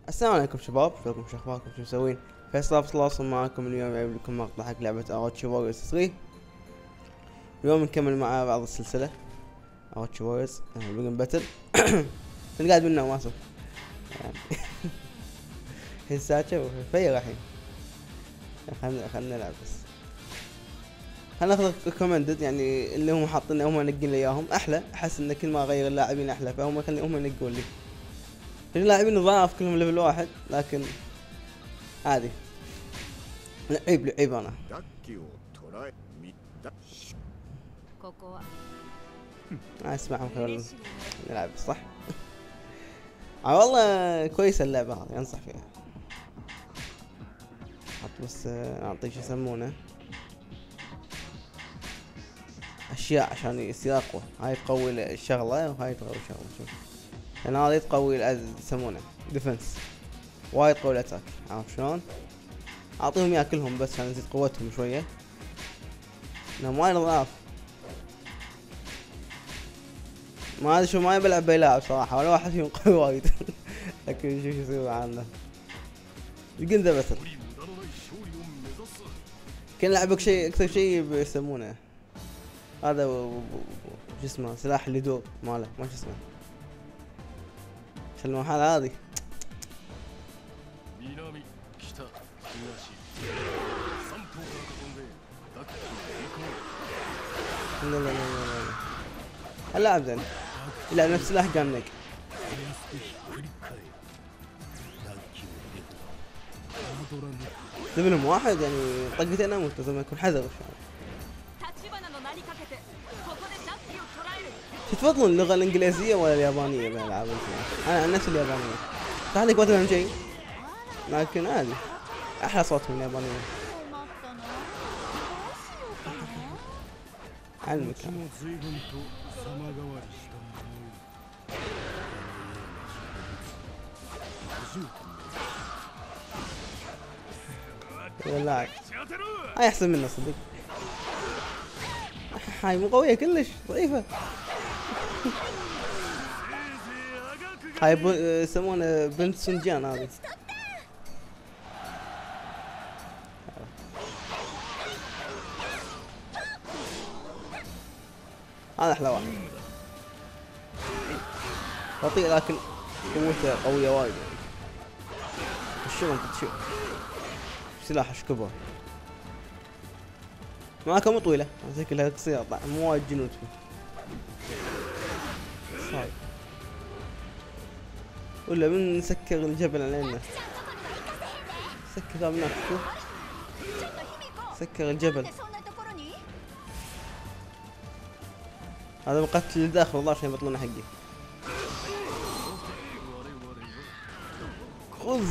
السلام عليكم شباب، شلونكم؟ شو اخباركم؟ شو مسوين؟ فيصل تواصل معكم اليوم جايب لكم مقطع حق لعبة اوتش ووريرز 3. اليوم نكمل مع بعض السلسلة اوتش ووريرز بيجن باتل. انا قاعد بالنوم اسف يعني. هساتشة فيا الحين. خلنا نلعب بس. خلنا ناخذ ريكومندد، يعني اللي هم حاطين هم نقين لي اياهم احلى. احس ان كل ما اغير اللاعبين احلى، فهم خلي هم ينقون لي. اللاعبين ضعاف كلهم ليفل واحد، لكن عادي. لعيب انا. اسمعهم خلينا نلعب صح. والله كويسة اللعبة هذه، انصح فيها. حط بس نعطيه شو يسمونه اشياء عشان يصير اقوى. هاي تقوي الشغلة وهاي تقوي الشغلة. شوف يعني هذا تقوي يسمونه ديفنس، وايد تقوي الاتاك. عارف شلون؟ اعطيهم اياه كلهم بس عشان نزيد قوتهم شوية، انهم وايد ضعاف. ما ادري شو، ما بلعب بيلاعب صراحة ولا واحد فيهم قوي وايد. لكن شوف يصير معانا الجن ذا بس. كان لعبك شيء اكثر شيء يسمونه هذا شو اسمه، سلاح اللي يدور ماله، ما شو اسمه، شو المرحلة هذه؟ لا اللاعب زين يلعب نفس سلاح جانك. ليفلهم واحد يعني طقتين اموت، لازم يكون حذر. شو تفضلون اللغة الانجليزية ولا اليابانية بالالعاب؟ انا عن نفسي اليابانية. صح لك ما تفهم شيء، لكن عادي احلى صوتهم اليابانية. علمك لا هاي احسن منه صدق. هاي مو قوية كلش، ضعيفة. هاي يسمونه بنت سنجان هذه. هذا احلى واحد، بطيء لكن قوته قوية وايد. شلون تشوف سلاح اشكبه معاكم مو طويلة زي كلها قصيرة، مو وايد جنود فيه. صعب ولا من نسكر الجبل علينا. سكر هناك، شوف سكر الجبل. هذا مقتل اللي داخل والله عشان يبطلون حقي. خذ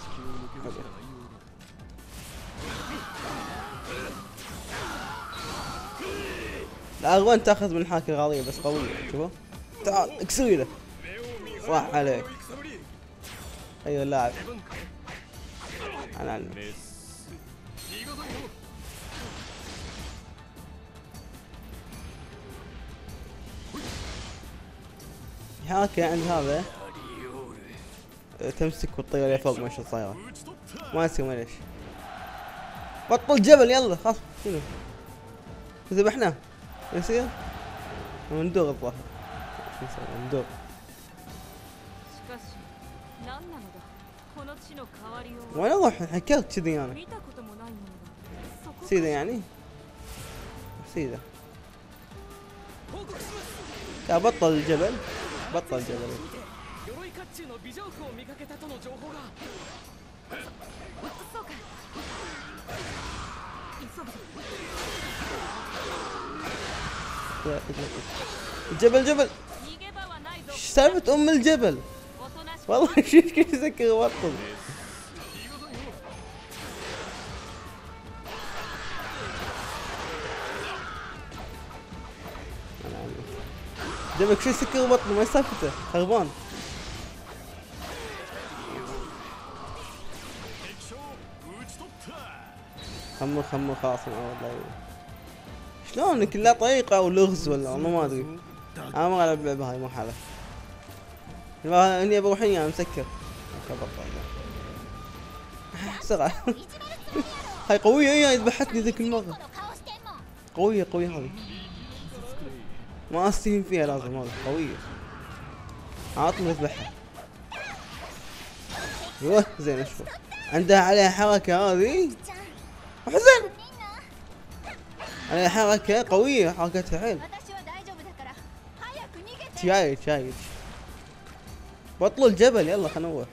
الأغوان تاخذ من الحاكي الغاضية بس قوية. شوفوا تعال اكسري له. صح عليك. ايوه اللاعب انا اعلمك. الحاكي عند هذا تمسك وتطير لفوق ما شو صايره، ما يصير ليش. بطل جبل يلا خلاص. شنو ذبحناه يصير ندوغ الظهر. شو نسوي ندوغ. وين اروح؟ حكرت كذي انا سيده يعني سيده. بطل الجبل، بطل الجبل. الجبل جبل، ايش سالفة ام الجبل؟ والله شوف كيف يسكر يبطل. جبل شو يسكر يبطل، ما سالفته خربان. خمر خلاص والله. شلون كلها طريقة او لغز ولا والله ما ادري. انا ما العب اللعبة هاي مرحلة. اني بروح مسكر. بطل سرعة. هاي قوية، هي ذبحتني ذيك المرة. قوية قوية هذه، ما استهين فيها لازم، هذه قوية عاطل اذبحها. ايوه زين اشوف عندها عليها حركة هذه حزين، عليها حركة قوية، حركتها حيل. شايد بطلوا الجبل، يلا خلنا نروح.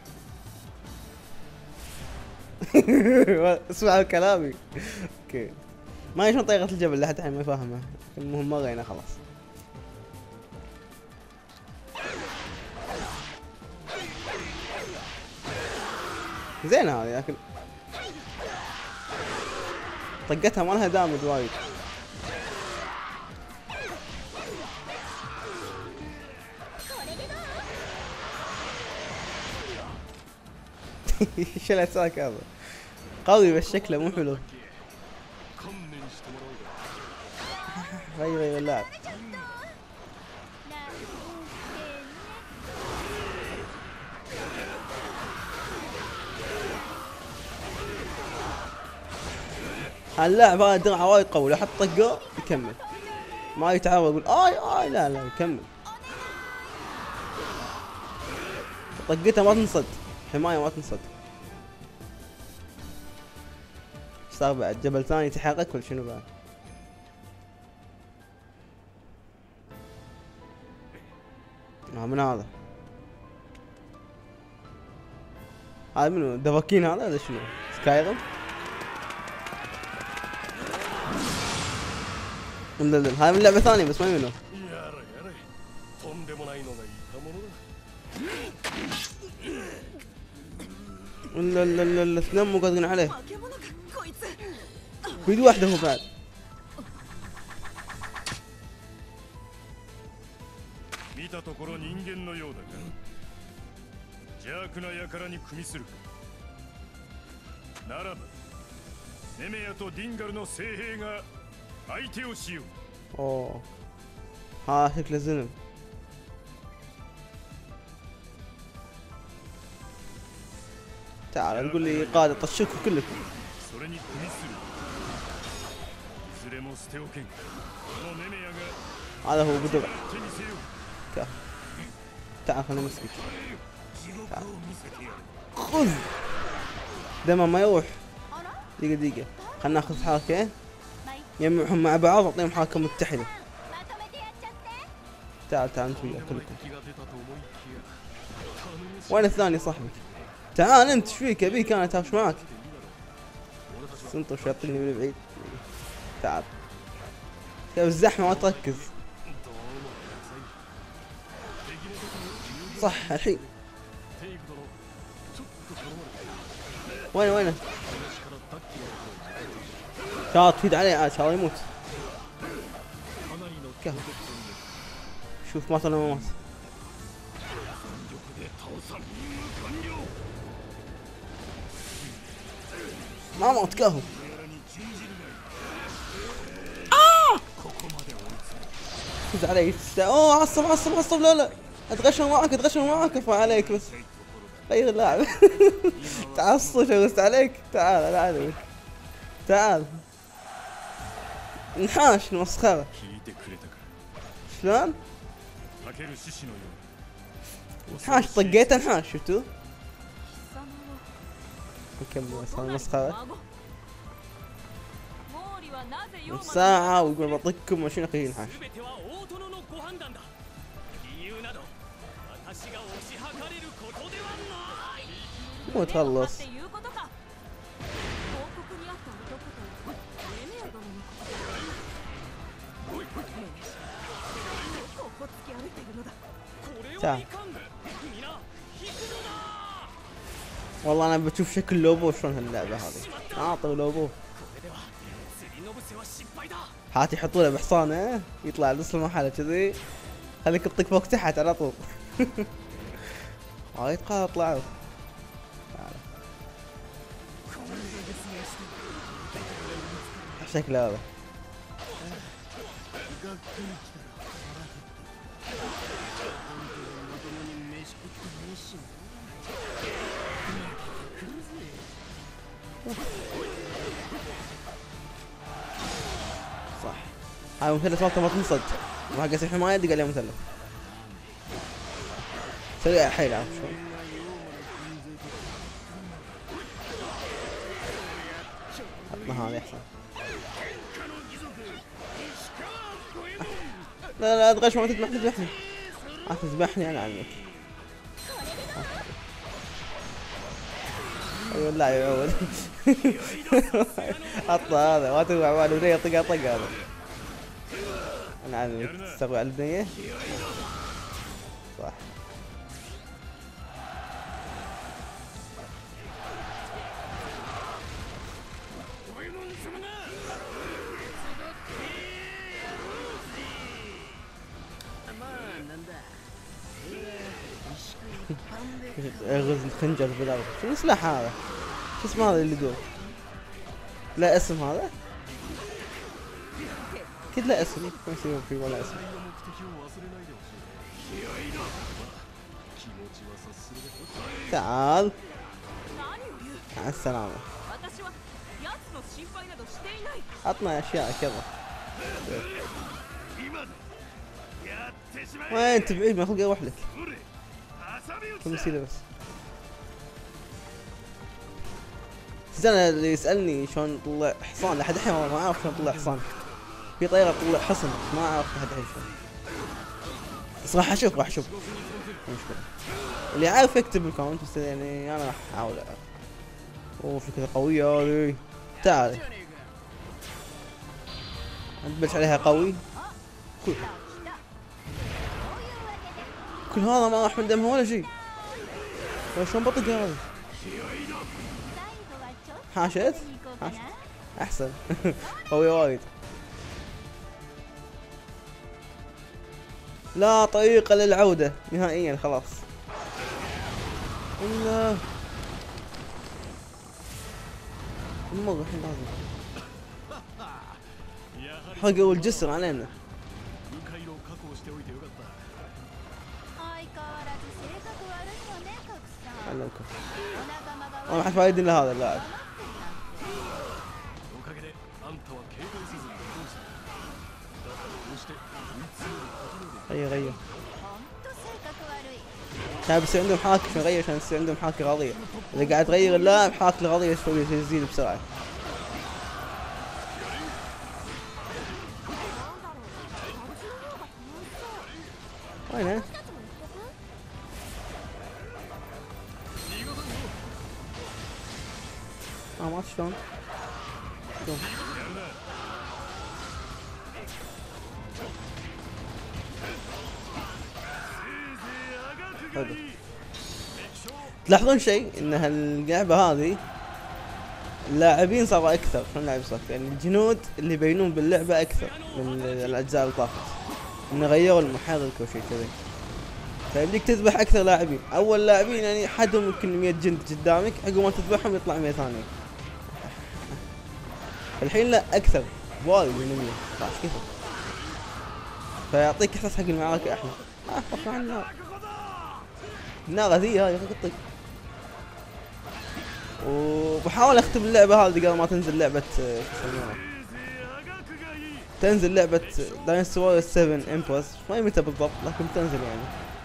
اسمعوا كلامي. اوكي ما شلون طريقة الجبل لحد الحين ما فاهمه، المهم مرة هنا خلاص. زين هذه لكن طقتها ما لها دامج وايد. شلت ساك هذا قوي بس شكله مو حلو. غير اللاعب. اللاعب هذا درعه وايد قوي، لو حط طقه يكمل، ما يتعود يقول اي لا يكمل. طقته ما تنصد، حمايه ما تنصد. ايش صار بعد؟ جبل ثاني يتحرك ولا شنو بعد؟ من هذا منو؟ دفاكين هذا ولا شنو؟ سكايرم؟ لا هاي من لعبة ثانية بس ما منو. لا الاثنين مو قادرين عليه، بيد واحدة هو بعد. اوه ها شكله زلم. تعال نقول لي قادة طشكوا كلكم. هذا هو بدر. تعال خلينا نمسكك. خذ دمه ما يروح. دقيقة خلنا ناخذ حركة يجمعهم مع بعض واعطيهم حركة متحدة. تعال انت وياه كلكم. وين الثاني صاحبك؟ تعال انت ايش فيك؟ ابيك انا اتهاوش معاك. سنطر يعطيني من بعيد. تعال كيف الزحمة ما تركز. صح الحين. وينه؟ شاط فيد عليه عاد شاط يموت. شوف مات ولا ما مات. ما مات كهو. فز علي. اوه عصب لا اتغشم معاك ارفع عليك بس. غير اللاعب. تعصب شغلت عليك. تعال انا اعلمك. تعال انحاش المسخرة. شلون؟ انحاش طقيته انحاش شفتوا؟ نكمل صار مسخرة. ساعة ويقول بطقكم وشنو اخي ينحاش. مو تخلص. تعال والله انا بشوف شكل لوبو شلون هاللعبة هذه. اعطوا لوبو هات يحطوا له بحصانه يطلع نص المرحلة كذي خليك تطق فوق تحت على طول. وايد قاعد طلعوا. شكله هذا هاي المثلث مالته ما تنصد، ما قاس الحماية دق عليه مثلث سريع حيل، عارف شلون؟ عطنا هذا احسن. لا لا تغش، ما تذبحني ما تذبحني انا عنك. ايوه لا يا ولد. عطنا هذا ما تبع ماله بنية، طق هذا. انا عنك تستغوي على البنية صح. يغز الخنجر بالارض. شو السلاح هذا؟ شو اسمه هذا اللي يدور؟ لا اسم هذا؟ اكيد لا اسم، ما يصير فيه ولا اسم. تعال مع السلامة. عطنا اشياء كذا. وين تبعيد؟ ما خلق اروح لك. كم يصير بس. انا اللي يسألني شلون طلع حصان لحد الحين ما اعرف شلون طلع حصان. في طيارة تطلع حصن ما اعرف لحد الحين شلون. بس راح اشوف مشكلة. اللي عارف يكتب بالكومنت، بس يعني انا راح احاول اعرف. اوه فكرة قوية هذي. تعالي. نبلش عليها قوي. كل هذا ما راح من دمها ولا شيء. شلون بطق هذا؟ حاشت؟ احسن. قوية وايد. لا طريقة للعودة نهائيا خلاص. الله الموضوع الحين لازم حرقوا الجسر علينا. علمكم ما حد فايد الا هذا اللاعب. غير كان بيصير عندهم حاكي عشان يغير، عشان يصير عندهم حاكي قضية. اذا قاعد تغير اللاعب حاك القضية شوي يزيد بسرعة. وينه؟ ما شلون؟ حلو. تلاحظون شيء ان هاللعبة هذه اللاعبين صاروا اكثر. شلون لاعب صار؟ يعني الجنود اللي يبينون باللعبة اكثر من الاجزاء اللي طافت. انه غيروا المحرك وشيء كذا. فيبديك تذبح اكثر لاعبين. اول لاعبين يعني حدهم يمكن 100 جند قدامك، عقب ما تذبحهم يطلع 100 ثانية. الحين لا اكثر وايد من 100. طاش كيف؟ فيعطيك احساس حق المعركة احلى. وقف عن النار. النار ذي هاي قطي. وبحاول اختم اللعبة هذه قبل ما تنزل لعبة شو يسمونها. تنزل لعبة داينستي وورير 7 امبرس، ما متى بالضبط لكن تنزل يعني.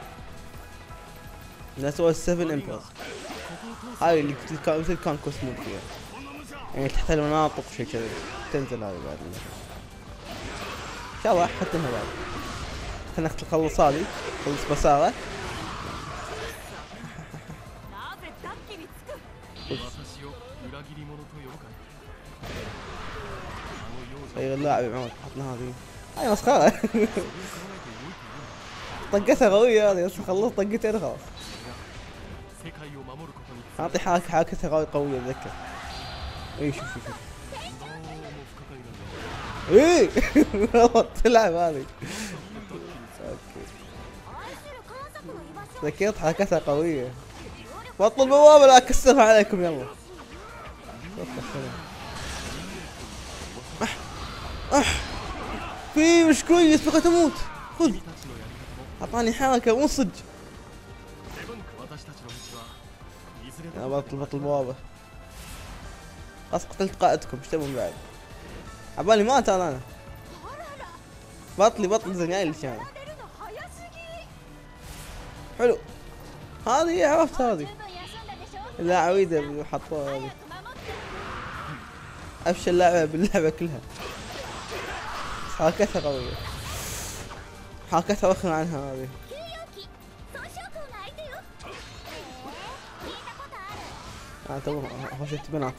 داينستي وورير 7 امبرس هاي اللي كان كوسمود فيها. يعني تحت المناطق وشي كذا. تنزل هذه بعد ان شاء الله حتى بعد. خلنا نخلص هذه، خلص بسارة. غير اللاعب يا عمر، حطنا هذه. هاي مسخرة. طقتها قوية هذه، بس خلصت طقتين خلاص. اعطي حركتها قوية اتذكر. اي شوف اي والله تلعب هذه. اوكي ذكرت حركتها قوية. بطل البوابة لا اكسرها عليكم يلا. في مش كويس بقى تموت. خذ اعطاني حركة مو صدق. انا بطل البوابة. خلاص قتلت قائدكم، ايش تبون بعد؟ عبالي مات انا. بطلي زين الشام. حلو. هذه عرفت هذه. لا عويدة حطوها هذه. افشل لاعبة باللعبة كلها. حركتها قوية. حركتها وخر عنها هذه. تو خشيت بنات.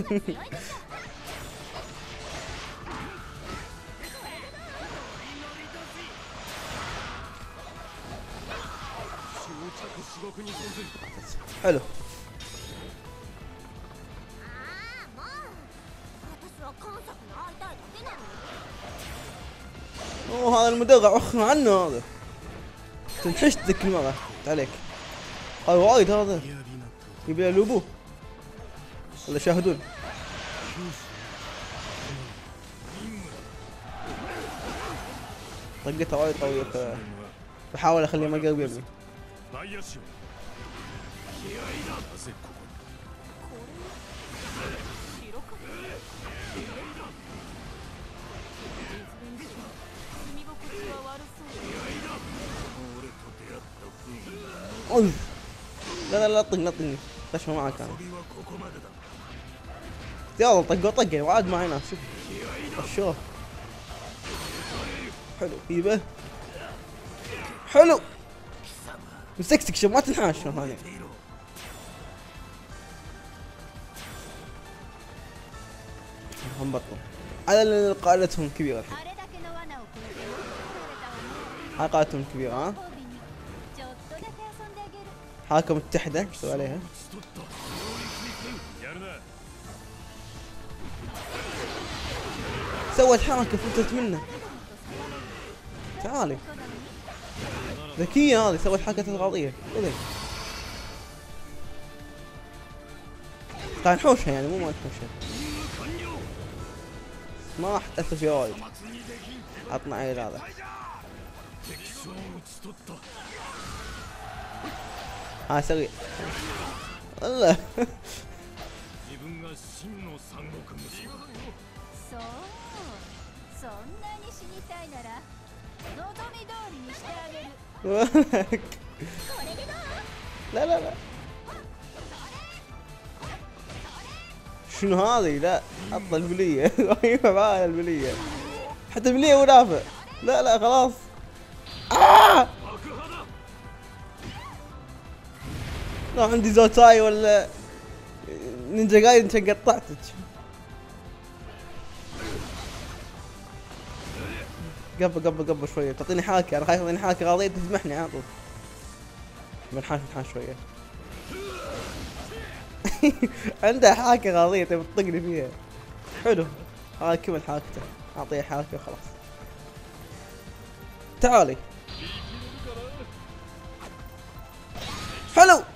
حلو. اوه هذا المدرع اخر عنه هذا. تنحشت ذيك المرة عليك. هاي وايد هذا. يبي لوبو ولا شاهدون. طقتها وايد قوية بحاول اخليه ما يقرب يبني. لا طقني تشمع معك انا. يلا طقه وعاد معي ناس. شوف الشوف. حلو يبه. حلو. مسكتك شوف ما تنحاش ثاني. هم بطل على قاعدتهم كبيرة الحين. هاي قاعدتهم كبيرة ها. حركة متحدة شو عليها. سوت حركة فلتت منه. تعالي ذكية هذه سوت حركة الغاضية. قاعد نحوشها يعني مو ما نحوشها. ما راح تأثر فيها وايد. عطنا عيل هذا. سريع. الله. لا شنو هذه؟ لا حط البلية. رهيبة معاها البلية. حتى البلية ودافع. لا خلاص. لو عندي زوتاي ولا نينجا جايدن انت قطعتك. قبل شوية تعطيني حاكة. انا خايف تعطيني حاكة غاضية تذبحني على طول. بنحاش شوية. عنده حاكة غاضية تبي تطقني فيها. حلو هاي كمل حاكته. اعطيه حاكة وخلاص. تعالي. حلو.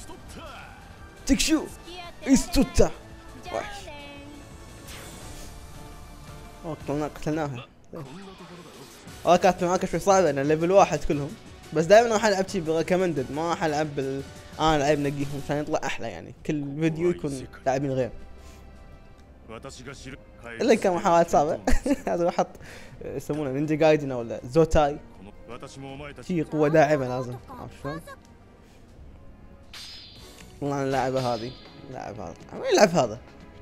تكشو استوتا وحش. قتلناها. كانت معاك شوي صعبة انا ليفل 1 كلهم. بس دائما راح العب شي بريكومندد ما راح العب انا لعب نقيهم عشان يطلع احلى يعني. كل فيديو يكون لاعبين غير. الا كان محاولات صعبة. هذا احط يسمونه نينجا جايدن ولا زوتاي. شي قوة داعمة لازم. عرفت شلون؟ والله اللاعبة هذه لاعب هذا. وين يلعب هذا؟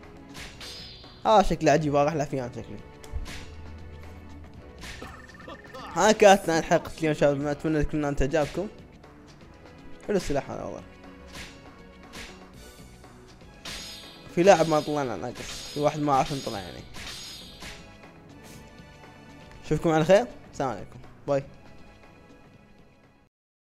شكله عجيب راح العب فيه انا شكلي. ها كانت نهاية حلقة اليوم شباب. اتمنى كل انت عجبكم. حلو السلاح هذا والله. في لاعب ما طلعنا ناقص. في واحد ما اعرف طلع يعني. اشوفكم على خير. السلام عليكم. باي.